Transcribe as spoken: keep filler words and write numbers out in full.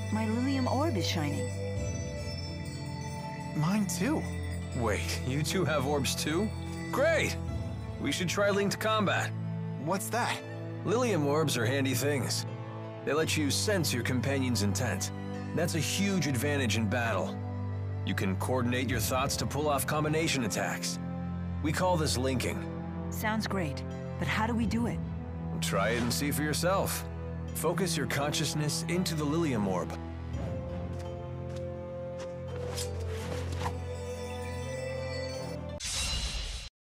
My Lilium orb is shining. Mine too. Wait, you two have orbs too? Great! We should try linked combat. What's that? Lilium orbs are handy things. They let you sense your companion's intent. That's a huge advantage in battle. You can coordinate your thoughts to pull off combination attacks. We call this linking. Sounds great, but how do we do it? Try it and see for yourself. Focus your consciousness into the Lilium orb.